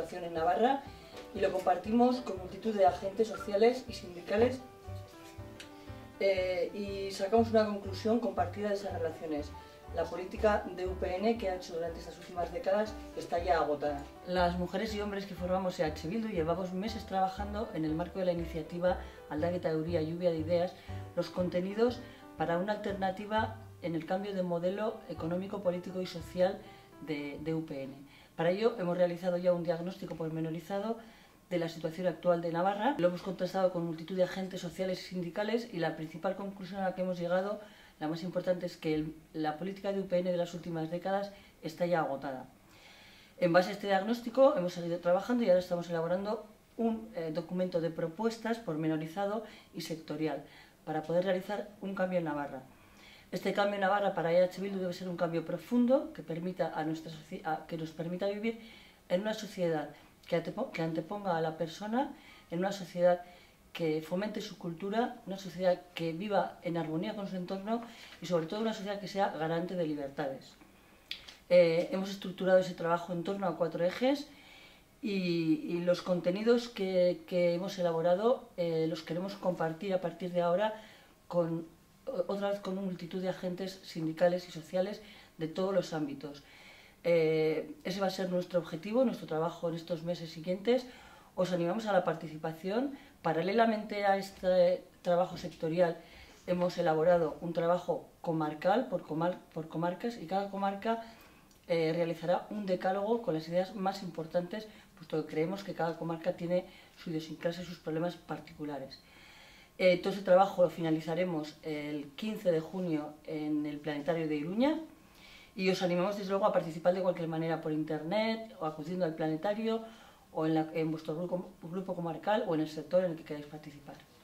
educación en Navarra y lo compartimos con multitud de agentes sociales y sindicales y sacamos una conclusión compartida de esas relaciones. La política de UPN que ha hecho durante estas últimas décadas está ya agotada. Las mujeres y hombres que formamos EH Bildu llevamos meses trabajando en el marco de la iniciativa Aldaketa Euria, lluvia de ideas, los contenidos para una alternativa en el cambio de modelo económico, político y social de UPN. Para ello hemos realizado ya un diagnóstico pormenorizado de la situación actual de Navarra. Lo hemos contrastado con multitud de agentes sociales y sindicales y la principal conclusión a la que hemos llegado, la más importante, es que la política de UPN de las últimas décadas está ya agotada. En base a este diagnóstico hemos seguido trabajando y ahora estamos elaborando un documento de propuestas pormenorizado y sectorial para poder realizar un cambio en Navarra. Este cambio en Navarra para EH Bildu debe ser un cambio profundo que nos permita vivir en una sociedad que anteponga a la persona, en una sociedad que fomente su cultura, una sociedad que viva en armonía con su entorno y sobre todo una sociedad que sea garante de libertades. Hemos estructurado ese trabajo en torno a 4 ejes y los contenidos que hemos elaborado los queremos compartir a partir de ahora otra vez con una multitud de agentes sindicales y sociales de todos los ámbitos. Ese va a ser nuestro objetivo, nuestro trabajo en estos meses siguientes. Os animamos a la participación. Paralelamente a este trabajo sectorial hemos elaborado un trabajo comarcal por comarcas y cada comarca realizará un decálogo con las ideas más importantes, puesto que creemos que cada comarca tiene su idiosincrasia y sus problemas particulares. Todo ese trabajo lo finalizaremos el 15 de junio en el Planetario de Iruña y os animamos desde luego a participar de cualquier manera por internet o acudiendo al planetario o en vuestro grupo comarcal o en el sector en el que queráis participar.